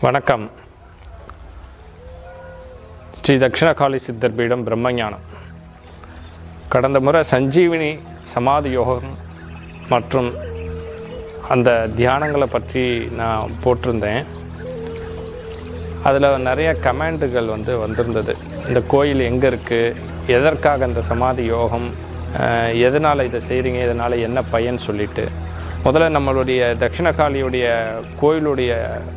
வணக்கம். ஸ்ரீ தக்ஷணகாளி சித்தர் பீடம் பிரம்மஞானம். கடந்த முறை சஞ்சீவினி சமாதி யோகம் மற்றும் அந்த தியானங்களை பற்றி நான் போட்டிருந்தேன். அதில் நிறைய கமெண்ட்டுகள் வந்திருந்தது. இந்த கோயில் எங்கே இருக்குது, எதற்காக இந்த சமாதி யோகம், எதனால் இதை செய்கிறீங்க, இதனால் என்ன பயன் சொல்லிட்டு முதல்ல நம்மளுடைய தக்ஷணகாளியுடைய கோயிலுடைய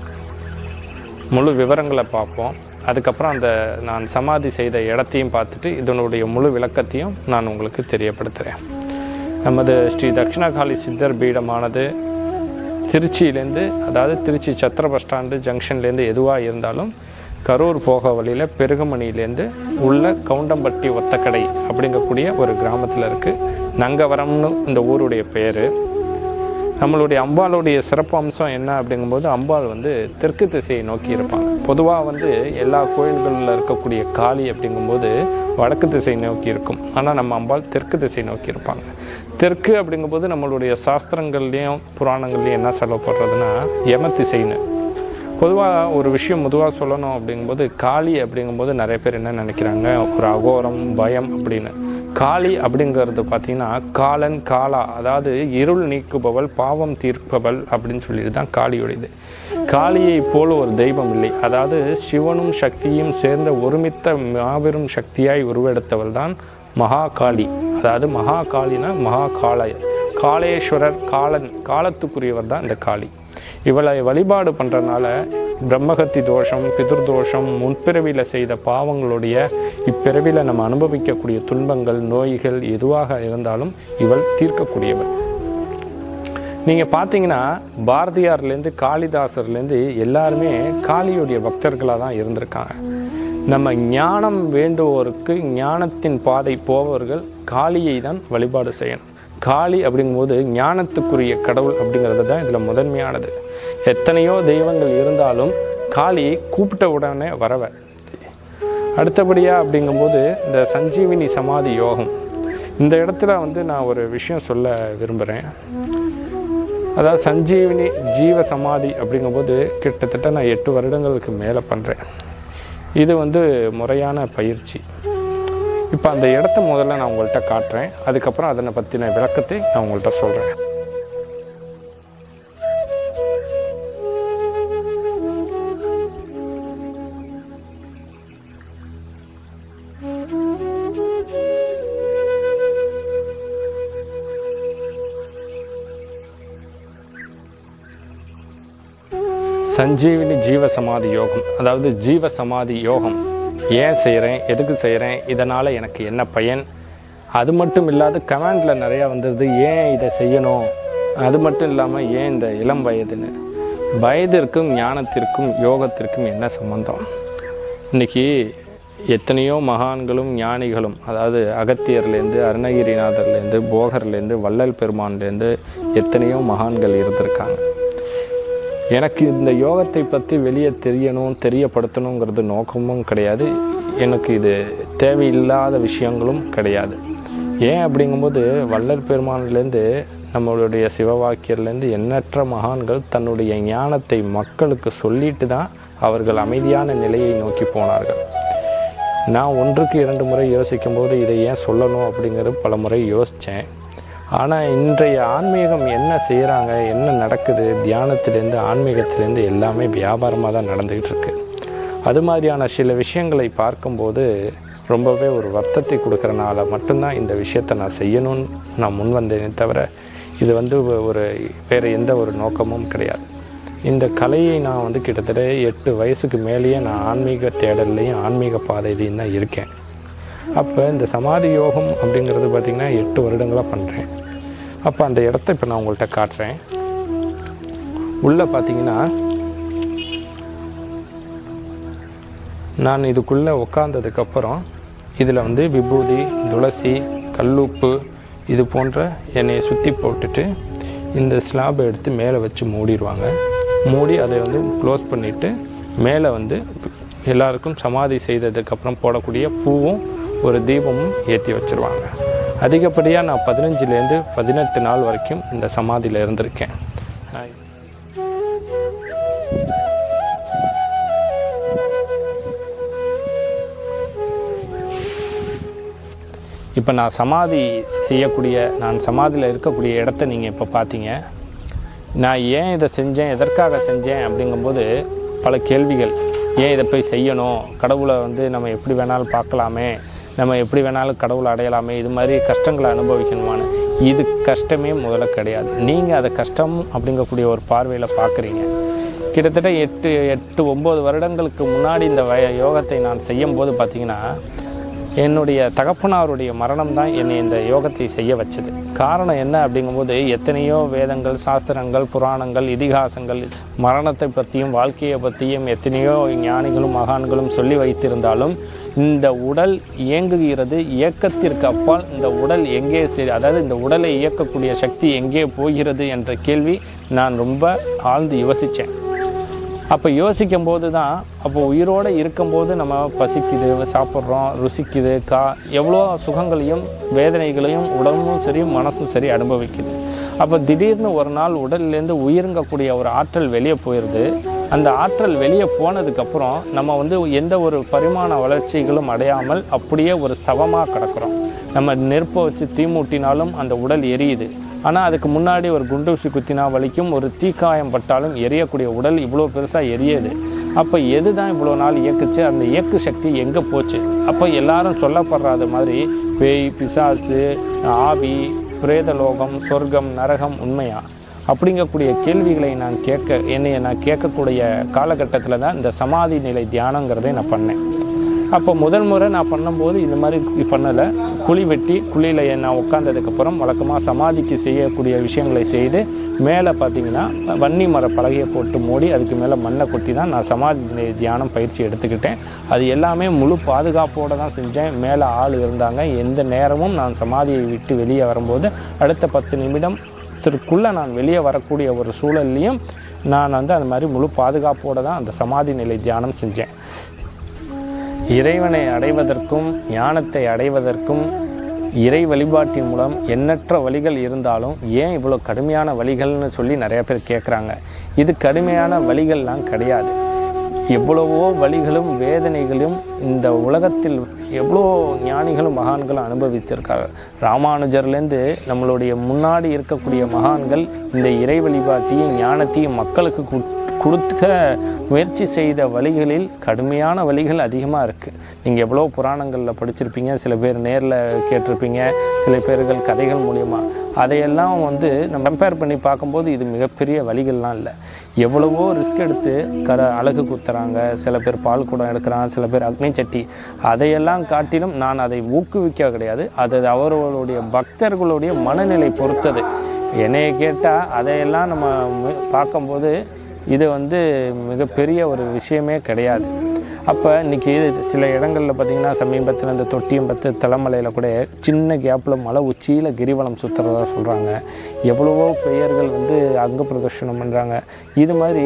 முழு விவரங்களை பார்ப்போம். அதுக்கப்புறம் நான் சமாதி செய்த இடத்தையும் பார்த்துட்டு இதனுடைய முழு விளக்கத்தையும் நான் உங்களுக்கு தெரியப்படுத்துகிறேன். நமது ஸ்ரீ தக்ஷணகாளி சித்தர் பீடமானது திருச்சியிலேருந்து, அதாவது திருச்சி சத்திர பஸ் ஸ்டாண்டு ஜங்ஷன்லேருந்து எதுவாக இருந்தாலும் கரூர் போக வழியில் பெருகுமணியிலேருந்து உள்ள கவுண்டம்பட்டி ஒத்தக்கடை அப்படிங்கக்கூடிய ஒரு கிராமத்தில் இருக்குது. நங்கவரம்னு இந்த ஊருடைய பேர். நம்மளுடைய அம்பாளுடைய சிறப்பு அம்சம் என்ன அப்படிங்கும்போது, அம்பாள் தெற்கு திசையை நோக்கி இருப்பாங்க. பொதுவாக எல்லா கோயில்களில் இருக்கக்கூடிய காளி அப்படிங்கும்போது வடக்கு திசை நோக்கி இருக்கும். ஆனால் நம்ம அம்பாள் தெற்கு திசை நோக்கி இருப்பாங்க. தெற்கு அப்படிங்கும்போது நம்மளுடைய சாஸ்திரங்கள்லேயும் புராணங்கள்லேயும் என்ன சொல்லப்படுறதுன்னா யம திசைன்னு. பொதுவாக ஒரு விஷயம் பொதுவாக சொல்லணும் அப்படிங்கும்போது, காளி அப்படிங்கும்போது நிறைய பேர் என்ன நினைக்கிறாங்க, ஒரு அகோரம் பயம் அப்படின்னு. காளி அப்படிங்கிறது பார்த்திங்கன்னா காலன் காலா, அதாவது இருள் நீக்குபவள், பாவம் தீர்ப்பவள் அப்படின்னு சொல்லிட்டு தான் காளியுடையது. காளியை போல ஒரு தெய்வம் இல்லை. அதாவது சிவனும் சக்தியும் சேர்ந்த ஒருமித்த மாபெரும் சக்தியாய் உருவெடுத்தவள் தான் மகாகாளி. அதாவது மகாகாளினா மகாகாளய, காளேஸ்வரர், காலன், காலத்துக்குரியவர் தான் இந்த காளி. இவளை வழிபாடு பண்ணுறதுனால பிரம்மகத்தி தோஷம், பிதுர்தோஷம், முன்பிறவியில் செய்த பாவங்களுடைய இப்பிறவியில் நம்ம அனுபவிக்கக்கூடிய துன்பங்கள், நோய்கள் எதுவாக இருந்தாலும் இவள் தீர்க்கக்கூடியவள். நீங்கள் பார்த்தீங்கன்னா பாரதியார்லேருந்து காளிதாசர்லேருந்து எல்லாருமே காளியுடைய பக்தர்களாக தான் இருந்திருக்காங்க. நம்ம ஞானம் வேண்டுவோருக்கு, ஞானத்தின் பாதை போபவர்கள் காளியை தான் வழிபாடு செய்யணும். காளி அப்படிங்கும்போது ஞானத்துக்குரிய கடவுள் அப்படிங்கிறது தான் இதில் முதன்மையானது. எத்தனையோ தெய்வங்கள் இருந்தாலும் காளி கூப்பிட்ட உடனே வரவ. அடுத்தபடியாக அப்படிங்கும்போது இந்த சஞ்சீவினி சமாதி யோகம், இந்த இடத்துல நான் ஒரு விஷயம் சொல்ல விரும்புகிறேன். அதாவது சஞ்சீவினி ஜீவ சமாதி அப்படிங்கும்போது கிட்டத்தட்ட நான் 8 வருடங்களுக்கு மேலே பண்ணுறேன். இது முறையான பயிற்சி. இப்போ அந்த இடத்த முதல்ல நான் உங்கள்கிட்ட காட்டுறேன். அதுக்கப்புறம் அதனை பற்றின விளக்கத்தை நான் உங்கள்கிட்ட சொல்கிறேன். சஞ்சீவினி ஜீவ சமாதி யோகம், அதாவது ஜீவ சமாதி யோகம் ஏன் செய்கிறேன், எதுக்கு செய்கிறேன், இதனால் எனக்கு என்ன பயன், அது மட்டும் இல்லாத கமெண்டில் நிறையா வந்துடுது, ஏன் இதை செய்யணும், அது மட்டும் இல்லாமல் ஏன் இந்த இளம் வயதுன்னு. வயதிற்கும் ஞானத்திற்கும் யோகத்திற்கும் என்ன சம்பந்தம்? இன்றைக்கி எத்தனையோ மகான்களும் ஞானிகளும், அதாவது அகத்தியர்லேருந்து, அருணகிரிநாதர்லேருந்து, போகர்லேருந்து, வள்ளல் பெருமான்லேருந்து எத்தனையோ மகான்கள் இருந்திருக்காங்க. எனக்கு இந்த யோகத்தை பற்றி வெளியே தெரியப்படுத்தணுங்கிறது நோக்கமும் கிடையாது. எனக்கு இது தேவையில்லாத விஷயங்களும் கிடையாது. ஏன் அப்படிங்கும்போது வள்ளல் பெருமான்லேருந்து, நம்மளுடைய சிவவாக்கியர்லேருந்து எண்ணற்ற மகான்கள் தன்னுடைய ஞானத்தை மக்களுக்கு சொல்லிட்டு தான் அவர்கள் அமைதியான நிலையை நோக்கி போனார்கள். நான் 1க்கு 2 முறை யோசிக்கும்போது இதை ஏன் சொல்லணும் அப்படிங்கிறது பல முறை யோசித்தேன். ஆனால் இன்றைய ஆன்மீகம் என்ன செய்கிறாங்க, என்ன நடக்குது, தியானத்திலேருந்து ஆன்மீகத்திலேருந்து எல்லாமே வியாபாரமாக தான் நடந்துக்கிட்டு இருக்கு. அது மாதிரியான சில விஷயங்களை பார்க்கும்போது ரொம்பவே ஒரு வருத்தத்தை கொடுக்குறனால மட்டும்தான் இந்த விஷயத்தை நான் செய்யணும்னு நான் முன் வந்தேனே தவிர இது ஒரு வேறு எந்த ஒரு நோக்கமும் கிடையாது. இந்த கலையை நான் கிட்டத்தட்ட 8 வயசுக்கு மேலேயே நான் ஆன்மீக தேடல்லையும் ஆன்மீக பாதையிலையும் தான் இருக்கேன். அப்போ இந்த சமாதி யோகம் அப்படிங்கிறது பார்த்திங்கன்னா 8 வருடங்களாக பண்ணுறேன். அப்போ அந்த இடத்த இப்போ நான் உங்கள்கிட்ட காட்டுறேன். உள்ளே பார்த்திங்கன்னா நான் இதுக்குள்ளே உட்காந்ததுக்கப்புறம் இதில் விபூதி, துளசி, கல்லுப்பு இது போன்ற எண்ணெயை சுற்றி போட்டுட்டு இந்த ஸ்லாபை எடுத்து மேலே வச்சு மூடிடுவாங்க. மூடி அதை க்ளோஸ் பண்ணிவிட்டு மேலே எல்லாருக்கும் சமாதி செய்ததுக்கப்புறம் போடக்கூடிய பூவும் ஒரு தீபமும் ஏற்றி வச்சுருவாங்க. அதிகப்படியாக நான் 15லேருந்து 18 நாள் வரைக்கும் இந்த சமாதியில் இருந்திருக்கேன். இப்போ நான் சமாதியில் இருக்கக்கூடிய இடத்த நீங்கள் இப்போ பார்த்தீங்க. நான் ஏன் இதை செஞ்சேன், எதற்காக செஞ்சேன் அப்படிங்கும்போது பல கேள்விகள். ஏன் இதை போய் செய்யணும், கடவுளை வந்து நம்ம எப்படி வேணாலும் பார்க்கலாமே, நம்ம எப்படி வேணாலும் கடவுளை அடையலாமே, இது மாதிரி கஷ்டங்களை அனுபவிக்கணுமான்னு. இது கஷ்டமே முதல்ல கிடையாது. நீங்கள் அதை கஷ்டம் அப்படிங்கக்கூடிய ஒரு பார்வையில் பார்க்குறீங்க. கிட்டத்தட்ட 8-9 வருடங்களுக்கு முன்னாடி இந்த யோகத்தை நான் செய்யும்போது பார்த்திங்கன்னா, என்னுடைய தகப்பனாருடைய மரணம் தான் என்னை இந்த யோகத்தை செய்ய வச்சது. காரணம் என்ன அப்படிங்கும்போது, எத்தனையோ வேதங்கள், சாஸ்திரங்கள், புராணங்கள், இதிகாசங்கள் மரணத்தை பற்றியும் வாழ்க்கையை பற்றியும் எத்தனையோ ஞானிகளும் மகான்களும் சொல்லி வைத்திருந்தாலும், இந்த உடல் இயங்குகிறது, இயக்கத்திற்கு அப்பால் இந்த உடல் எங்கே அதாவது இந்த உடலை இயக்கக்கூடிய சக்தி எங்கே போகிறது என்ற கேள்வி நான் ரொம்ப ஆழ்ந்து யோசித்தேன். அப்போ யோசிக்கும் போது தான், அப்போ உயிரோடு இருக்கும்போது நம்ம பசிக்குது, சாப்பிட்றோம், ருசிக்குது, எவ்வளோ சுகங்களையும் வேதனைகளையும் உடம்பும் சரி மனசும் சரி அனுபவிக்குது. அப்போ திடீர்னு ஒரு நாள் உடல்லேருந்து உயிருங்கக்கூடிய ஒரு ஆற்றல் வெளியே போயிடுது. அந்த ஆற்றல் வெளியே போனதுக்கப்புறம் நம்ம வந்து எந்த ஒரு பரிமாண வளர்ச்சிகளும் அடையாமல் அப்படியே ஒரு சவமாக கிடக்கிறோம். நம்ம நெருப்பை வச்சு தீ மூட்டினாலும் அந்த உடல் எரியுது. ஆனால் அதுக்கு முன்னாடி ஒரு குண்டூசி குத்தினா வலிக்கும், ஒரு தீக்காயம் பட்டாலும் எரியக்கூடிய உடல் இவ்வளோ பெருசாக எரியுது. அப்போ எது தான் இவ்வளோ நாள் இயக்குச்சு, அந்த இயக்கு சக்தி எங்கே போச்சு? அப்போ எல்லாரும் சொல்லப்படுறாத மாதிரி பேய், பிசாசு, ஆவி, பிரேதலோகம், சொர்க்கம், நரகம் உண்மையா அப்படிங்கக்கூடிய கேள்விகளை நான் கேட்கக்கூடிய காலகட்டத்தில் தான் இந்த சமாதி நிலை தியானங்கிறதை நான் பண்ணேன். அப்போ முதல் முறை நான் பண்ணும்போது இந்த மாதிரி பண்ணலை. குழி வெட்டி குழியில் நான் உட்காந்ததுக்கப்புறம் வழக்கமாக சமாதிக்கு செய்யக்கூடிய விஷயங்களை செய்து மேலே பார்த்திங்கன்னா வன்னி மர பலகையை போட்டு மூடி அதுக்கு மேலே மண்ணை கொட்டி தான் நான் சமாதி தியானம் பயிற்சி எடுத்துக்கிட்டேன். அது எல்லாமே முழு பாதுகாப்போடு தான் செஞ்சேன். மேலே ஆள் இருந்தாங்க. எந்த நேரமும் நான் சமாதியை விட்டு வெளியே வரும்போது அடுத்த 10 நிமிடத்திற்குள்ளே நான் வெளியே வரக்கூடிய ஒரு சூழல்லையும் நான் வந்து அது மாதிரி முழு பாதுகாப்போடு தான் அந்த சமாதி நிலை தியானம் செஞ்சேன். இறைவனை அடைவதற்கும் ஞானத்தை அடைவதற்கும் இறை வழிபாட்டின் மூலம் எண்ணற்ற வழிகள் இருந்தாலும் ஏன் இவ்வளோ கடுமையான வழிகள்னு சொல்லி நிறைய பேர் கேட்குறாங்க. இது கடுமையான வழிகள்லாம் கிடையாது. எவ்வளவோ வழிகளும் வேதனைகளும் இந்த உலகத்தில் எவ்வளோ ஞானிகளும் மகான்களும் அனுபவித்திருக்காங்க. ராமானுஜர்லேருந்து நம்மளுடைய முன்னாடி இருக்கக்கூடிய மகான்கள் இந்த இறை வழிபாட்டையும் ஞானத்தையும் மக்களுக்கு கொடுக்க முயற்சி செய்த வழிகளில் கடுமையான வழிகள் அதிகமாக இருக்குது. நீங்கள் எவ்வளோ புராணங்களில் படிச்சிருப்பீங்க, சில பேர் நேரில் கேட்டிருப்பீங்க, சில பேர்கள் கதைகள் மூலியமாக. அதையெல்லாம் வந்து நம்ம கம்பேர் பண்ணி பார்க்கும்போது இது மிகப்பெரிய வழிகள்லாம் இல்லை. எவ்வளவோ ரிஸ்க் எடுத்து அழகு குத்துறாங்க, சில பேர் பால் குடம் எடுக்கிறாங்க, சில பேர் அக்னி சட்டி. அதையெல்லாம் காட்டிலும் நான் அதை ஊக்குவிக்க கிடையாது. அது அவர்களுடைய பக்தர்களுடைய மனநிலை பொறுத்தது. என்னைய கேட்டால் அதையெல்லாம் நம்ம பார்க்கும்போது இது வந்து மிகப்பெரிய ஒரு விஷயமே கிடையாது. அப்போ இன்றைக்கி சில இடங்களில் பார்த்திங்கன்னா சமீபத்தில் இந்த தொட்டியம்பத்து தலைமலையில் கூட சின்ன கேப்பில் மலை உச்சியில் கிரிவலம் சுற்றுறதா சொல்கிறாங்க. எவ்வளவோ பெயர்கள் வந்து அங்க பிரதர்ஷனம் பண்ணுறாங்க. இது மாதிரி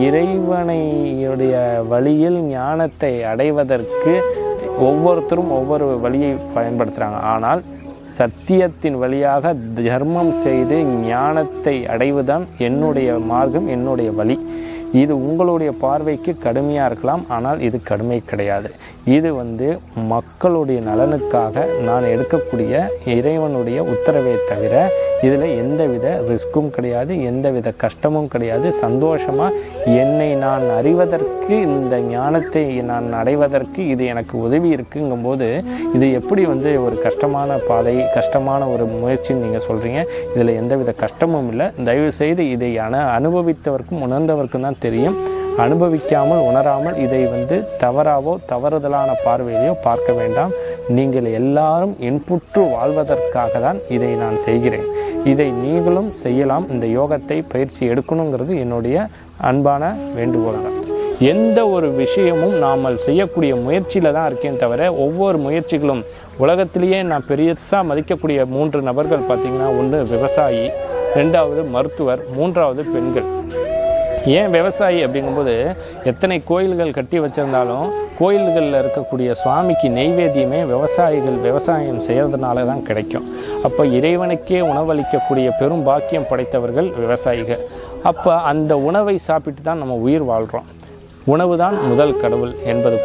இறைவனையுடைய வழியில் ஞானத்தை அடைவதற்கு ஒவ்வொருத்தரும் ஒவ்வொரு வழியை பயன்படுத்துகிறாங்க. ஆனால் சத்தியத்தின் வழியாக தர்மம் செய்து ஞானத்தை அடைவதுதான் என்னுடைய மார்க்கம், என்னுடைய வழி. இது உங்களுடைய பார்வைக்கு கடுமையாக இருக்கலாம், ஆனால் இது கடுமை கிடையாது. இது வந்து மக்களுடைய நலனுக்காக நான் எடுக்கக்கூடிய இறைவனுடைய உத்தரவை தவிர இதில் எந்தவித ரிஸ்க்கும் கிடையாது, எந்தவித கஷ்டமும் கிடையாது. சந்தோஷமாக என்னை நான் அறிவதற்கு, இந்த ஞானத்தை நான் அடைவதற்கு இது எனக்கு உதவி இருக்குங்கும்போது இது எப்படி வந்து ஒரு கஷ்டமான பாதை, கஷ்டமான ஒரு முயற்சின்னு நீங்கள் சொல்கிறீங்க? இதில் எந்தவித கஷ்டமும் இல்லை. தயவுசெய்து இதை அனுபவித்தவர்க்கும் உணர்ந்தவர்க்கும் தான் தெரியும். அனுபவிக்காமல் உணராமல் இதை வந்து தவறுதலான பார்வையிலையோ பார்க்க வேண்டாம். நீங்கள் எல்லாரும் இன்புற்று வாழ்வதற்காக தான் இதை நான் செய்கிறேன். இதை நீங்களும் செய்யலாம். இந்த யோகத்தை பயிற்சி எடுக்கணுங்கிறது என்னுடைய அன்பான வேண்டுகோள் தான். எந்த ஒரு விஷயமும் நாம் செய்யக்கூடிய முயற்சியில் தான் இருக்கேன் தவிர ஒவ்வொரு முயற்சிகளும் உலகத்திலேயே நான் பெருசாக மதிக்கக்கூடிய 3 நபர்கள் பார்த்திங்கன்னா, ஒன்று விவசாயி, 2வது மருத்துவர், 3வது பெண்கள். ஏன் விவசாயி அப்படிங்கும்போது எத்தனை கோயில்கள் கட்டி வச்சுருந்தாலும் கோயில்களில் இருக்கக்கூடிய சுவாமிக்கு நெய்வேத்தியமே விவசாயம் செய்கிறதுனால தான் கிடைக்கும். அப்போ இறைவனுக்கே உணவளிக்கக்கூடிய பெரும் பாக்கியம் படைத்தவர்கள் விவசாயிகள். அப்போ அந்த உணவை சாப்பிட்டு தான் நம்ம உயிர் வாழ்கிறோம். உணவு தான் முதல் கடவுள் என்பது போல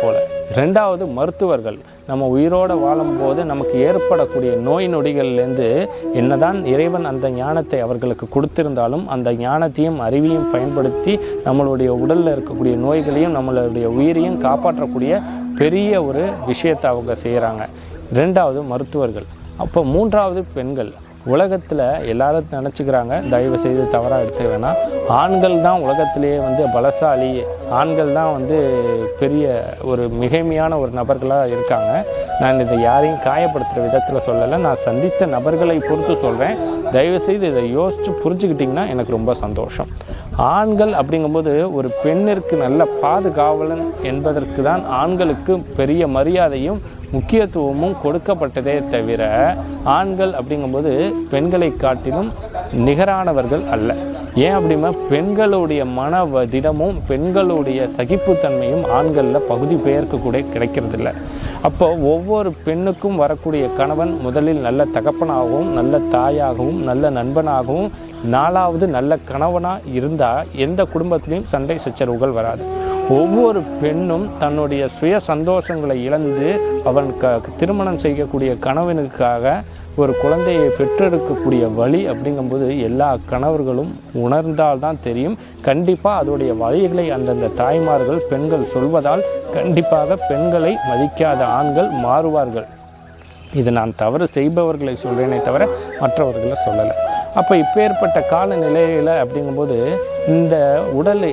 ரெண்டாவது மருத்துவர்கள். நம்ம உயிரோடு வாழும்போது நமக்கு ஏற்படக்கூடிய நோய் நொடிகள்லேருந்து என்னதான் இறைவன் அந்த ஞானத்தை அவர்களுக்கு கொடுத்திருந்தாலும் அந்த ஞானத்தையும் அறிவையும் பயன்படுத்தி நம்மளுடைய உடலில் இருக்கக்கூடிய நோய்களையும் நம்மளுடைய உயிரையும் காப்பாற்றக்கூடிய பெரிய ஒரு விஷயத்தை அவங்க செய்கிறாங்க. ரெண்டாவது மருத்துவர்கள். அப்போ மூன்றாவது பெண்கள். உலகத்தில் எல்லாரும் நினச்சிக்கிறாங்க, தயவு செய்து தவறாக எடுத்து வேணாம், ஆண்கள் தான் உலகத்திலேயே பலசாலி, ஆண்கள் தான் பெரிய ஒரு மிகைமையான ஒரு நபர்களாக இருக்காங்க. நான் இதை யாரையும் காயப்படுத்துகிற விதத்தில் சொல்லலை, நான் சந்தித்த நபர்களை பொறுத்து சொல்கிறேன். தயவுசெய்து இதை யோசித்து புரிஞ்சுக்கிட்டிங்கன்னா எனக்கு ரொம்ப சந்தோஷம். ஆண்கள் அப்படிங்கும்போது ஒரு பெண்ணிற்கு நல்ல பாதுகாவலன் என்பதற்கு தான் ஆண்களுக்கு பெரிய மரியாதையும் முக்கியத்துவமும் கொடுக்கப்பட்டதே தவிர ஆண்கள் அப்படிங்கும்போது பெண்களை காட்டிலும் நிகரானவர்கள் அல்ல. ஏன் அப்படின்னா பெண்களுடைய மன திடமும் பெண்களுடைய சகிப்புத்தன்மையும் ஆண்களில் பகுதி பெயருக்கு கூட கிடைக்கிறதில்ல. அப்போ ஒவ்வொரு பெண்ணுக்கும் வரக்கூடிய கணவன் முதலில் நல்ல தகப்பனாகவும் நல்ல தாயாகவும் நல்ல நண்பனாகவும் நாலாவது நல்ல கணவனாக இருந்தால் எந்த குடும்பத்திலையும் சண்டை சச்சரவுகள் வராது. ஒவ்வொரு பெண்ணும் தன்னுடைய சுய சந்தோஷங்களை இழந்து அவன் திருமணம் செய்யக்கூடிய கணவனுக்காக ஒரு குழந்தையை பெற்றெடுக்கக்கூடிய வழி அப்படிங்கும்போது எல்லா கணவர்களும் உணர்ந்தால்தான் தெரியும். கண்டிப்பாக அதோடைய வழிகளை அந்தந்த தாய்மார்கள் பெண்கள் சொல்வதால் கண்டிப்பாக பெண்களை மதிக்காத ஆண்கள் மாறுவார்கள். இது நான் தவறு செய்பவர்களை சொல்கிறேனே தவிர மற்றவர்களை சொல்லலை. அப்போ இப்பேற்பட்ட காலநிலையில் அப்படிங்கும்போது இந்த உடலை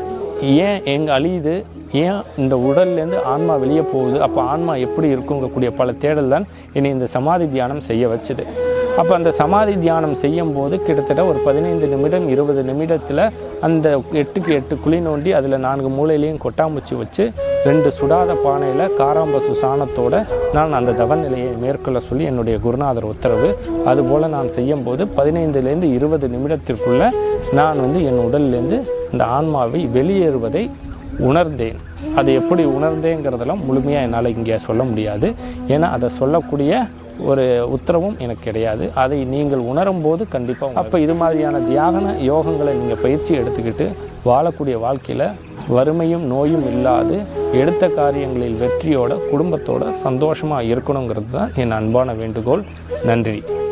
ஏன் எங்கே அழியுது, ஏன் இந்த உடல்லேருந்து ஆன்மா வெளியே போகுது, அப்போ ஆன்மா எப்படி இருக்குங்கக்கூடிய பல தேடல் தான் இனி இந்த சமாதி தியானம் செய்ய வச்சுது. அப்போ அந்த சமாதி தியானம் செய்யும்போது கிட்டத்தட்ட ஒரு 15 நிமிடம் 20 நிமிடத்தில் அந்த 8க்கு 8 குழி நோண்டி அதில் 4 மூலையிலையும் கொட்டாம்பூச்சி வச்சு 2 சுடாத பானையில் காராம்பசு சாணத்தோடு நான் அந்த தவநிலையை மேற்கொள்ள சொல்லி என்னுடைய குருநாதர் உத்தரவு. அதுபோல் நான் செய்யும்போது 15லேருந்து 20 நிமிடத்திற்குள்ளே நான் என் உடல்லேருந்து இந்த ஆன்மாவை வெளியேறுவதை உணர்ந்தேன். அது எப்படி உணர்ந்தேங்கிறதெல்லாம் முழுமையாக என்னால் இங்கே சொல்ல முடியாது. ஏன்னா அதை சொல்லக்கூடிய ஒரு உத்தரவும் எனக்கு கிடையாது. அதை நீங்கள் உணரும்போது கண்டிப்பாக அப்போ இது மாதிரியான தியான யோகங்களை நீங்கள் பயிற்சி எடுத்துக்கிட்டு வாழக்கூடிய வாழ்க்கையில் வறுமையும் நோயும் இல்லாது எடுத்த காரியங்களில் வெற்றியோட குடும்பத்தோட சந்தோஷமாக இருக்கணுங்கிறது தான் என் அன்பான வேண்டுகோள். நன்றி.